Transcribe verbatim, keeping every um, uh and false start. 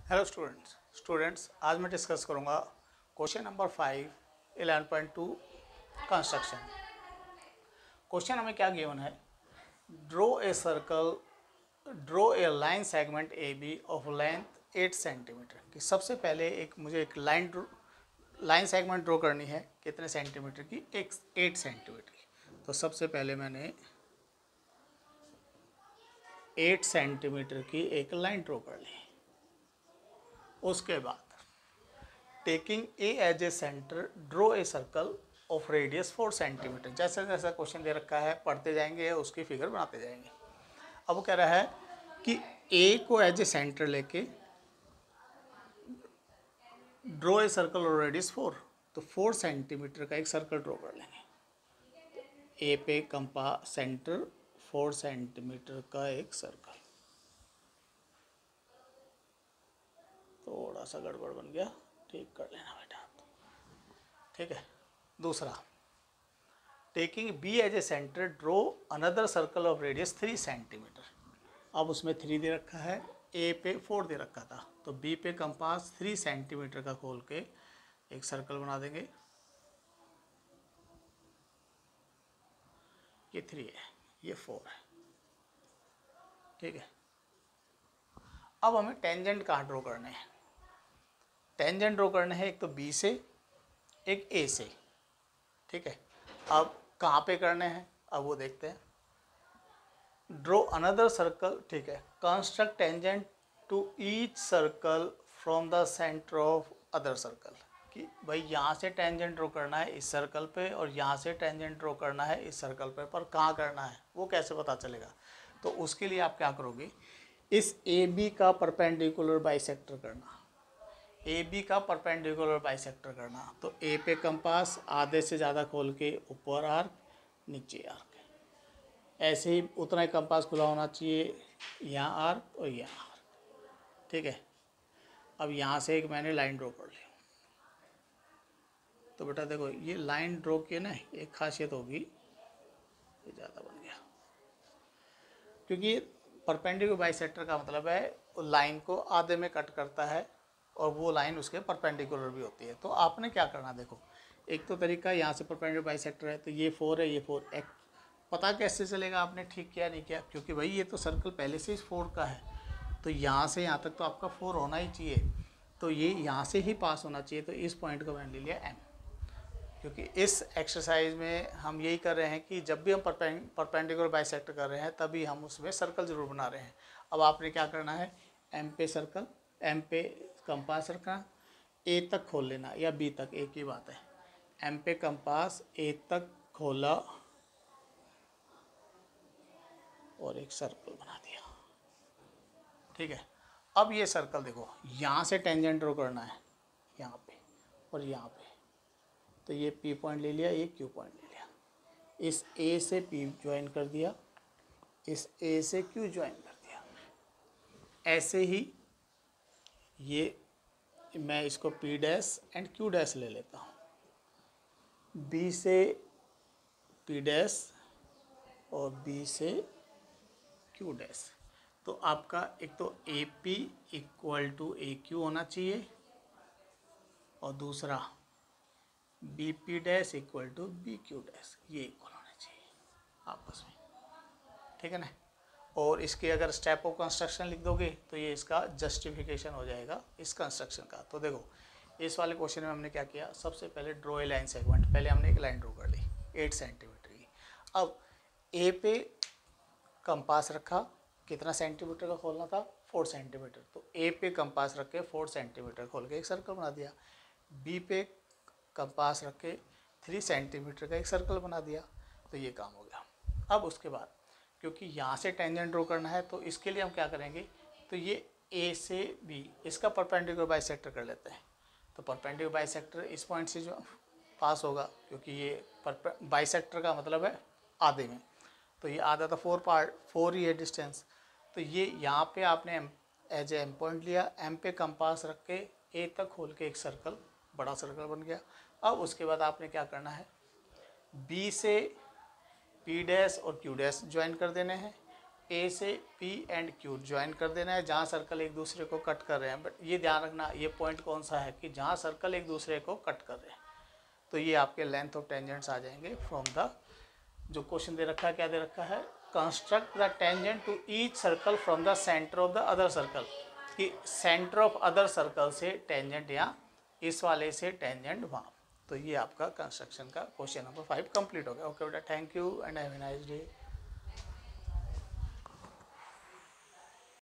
Hello students students आज मैं discuss करूंगा question number five eleven point two construction. Question हमें क्या गिवन है, draw a circle draw a line segment A B of length eight centimetre. कि सबसे पहले एक मुझे एक लाइन लाइन सेगमेंट ड्रॉ करनी है, कितने सेंटीमीटर की, एक एट सेंटीमीटर की। तो सबसे पहले मैंने एट सेंटीमीटर की एक लाइन ड्रॉ कर ली। उसके बाद taking A as a centre draw a circle of radius four centimetre. जैसे जैसा क्वेश्चन दे रखा है पढ़ते जाएंगे, उसकी फिगर बनाते जाएंगे। अब वो कह रहा है कि ए को एज ए सेंटर लेके draw a circle of radius four, तो फोर सेंटीमीटर का एक सर्कल ड्रॉ कर लेंगे। ए पे कंपा सेंटर फोर सेंटीमीटर का एक सर्कल। थोड़ा सा गड़बड़ बन गया, ठीक कर लेना बेटा। ठीक है। दूसरा, taking B as a centre draw another circle of radius three centimetre. अब उसमें थ्री दे रखा है, ए पे फोर दे रखा था, तो बी पे कंपास थ्री सेंटीमीटर का खोल के एक सर्कल बना देंगे। ये थ्री है, ये फोर है। ठीक है। अब हमें टेंजेंट कहाँ ड्रॉ करने हैं? टेंजेंट ड्रॉ करने हैं एक तो बी से, एक ए से। ठीक है। अब कहाँ पे करने हैं, अब वो देखते हैं। Draw another circle. ठीक है। Construct tangent to each circle from the centre of other circle. कि भाई यहाँ से टेंजेंट ड्रॉ करना है इस सर्कल पे और यहाँ से टेंजेंट ड्रॉ करना है इस सर्कल पे, पर कहाँ करना है वो कैसे पता चलेगा? तो उसके लिए आप क्या करोगे, इस ए बी का परपेंडिकुलर बाइसेक्टर करना। ए बी का परपेंडिकुलर बाइसेक्टर करना, तो ए पे कंपास आधे से ज़्यादा खोल के ऊपर आर्क, नीचे आर्क। ऐसे ही उतना ही कंपास खुला होना चाहिए, यहाँ आर्क और यहाँ आर्क। ठीक है। अब यहाँ से एक मैंने लाइन ड्रॉ कर ली। तो बेटा देखो, ये लाइन ड्रॉ की ना एक खासियत होगी, ये ज़्यादा बन गया, क्योंकि परपेंडिकुलर बाइसेक्टर का मतलब है लाइन को आधे में कट करता है और वो लाइन उसके परपेंडिकुलर भी होती है। तो आपने क्या करना, देखो एक तो तरीका यहाँ से परपेंडिकुलर बाइसेक्टर है, तो ये फोर है, ये फोर। एक पता कैसे चलेगा आपने ठीक किया नहीं किया? क्योंकि भाई ये तो सर्कल पहले से ही फोर का है, तो यहाँ से यहाँ तक तो आपका फोर होना ही चाहिए, तो ये यहाँ से ही पास होना चाहिए। तो इस पॉइंट को मैंने ले लिया एम, क्योंकि इस एक्सरसाइज में हम यही कर रहे हैं कि जब भी हम परपेंडिकुलर बाइसेक्टर कर रहे हैं तभी हम उसमें सर्कल जरूर बना रहे हैं। अब आपने क्या करना है, एम पे सर्कल, एम पे कंपास रखना, ए तक खोल लेना या बी तक, एक ही बात है। एम पे कंपास ए तक खोला और एक सर्कल बना दिया। ठीक है। अब ये सर्कल देखो, यहाँ से टेंजेंट ड्रॉ करना है, यहाँ पे और यहाँ पे, तो ये P पॉइंट ले लिया, ये Q पॉइंट ले लिया। इस A से P ज्वाइन कर दिया, इस A से Q ज्वाइन कर दिया। ऐसे ही ये मैं इसको P dash and Q dash ले लेता हूँ। B से P डैश और B से Q डैश। तो आपका एक तो A P equal to A Q होना चाहिए और दूसरा B P dash equal to B Q dash, ये इक्वल होने चाहिए आपस में। ठीक है ना। और इसके अगर स्टेप ऑफ कंस्ट्रक्शन लिख दोगे तो ये इसका जस्टिफिकेशन हो जाएगा इस कंस्ट्रक्शन का। तो देखो इस वाले क्वेश्चन में हमने क्या किया, सबसे पहले ड्रॉ ए लाइन सेगमेंट। पहले हमने एक लाइन ड्रॉ कर ली एट सेंटीमीटर की। अब ए पे कंपास रखा, कितना सेंटीमीटर का खोलना था, फोर सेंटीमीटर, तो ए पे कंपास रख के फोर सेंटीमीटर खोल के एक सर्कल बना दिया। बी पे कंपास रख के थ्री सेंटीमीटर का एक सर्कल बना दिया। तो ये काम हो गया। अब उसके बाद क्योंकि यहाँ से टेंजेंट ड्रॉ करना है, तो इसके लिए हम क्या करेंगे, तो ये ए से बी इसका परपेंडिकुलर बाइसेक्टर कर लेते हैं। तो परपेंडिकुलर बाइसेक्टर इस पॉइंट से जो पास होगा, क्योंकि ये बाइसेक्टर का मतलब है आधे में, तो ये आधा तो फोर पार्ट फोर ही है डिस्टेंस। तो ये यहाँ पे आपने एज ए एम पॉइंट लिया, एम पे कंपास रख के ए तक खोल के एक सर्कल, बड़ा सर्कल बन गया। अब उसके बाद आपने क्या करना है, बी से पी डैश और क्यू डैश ज्वाइन कर देने हैं ए से पी एंड क्यू ज्वाइन कर देना है जहाँ सर्कल एक दूसरे को कट कर रहे हैं। बट ये ध्यान रखना, ये पॉइंट कौन सा है कि जहाँ सर्कल एक दूसरे को कट कर रहे हैं, तो ये आपके लेंथ ऑफ टेंजेंट्स आ जाएंगे फ्रॉम द, जो क्वेश्चन दे रखा है क्या दे रखा है, construct the tangent to each circle from the centre of the other circle, कि सेंटर ऑफ अदर सर्कल से टेंजेंट या इस वाले से टेंजेंट वहाँ। तो ये आपका कंस्ट्रक्शन का क्वेश्चन नंबर फाइव कंप्लीट हो गया। ओके बेटा, thank you and have a nice day.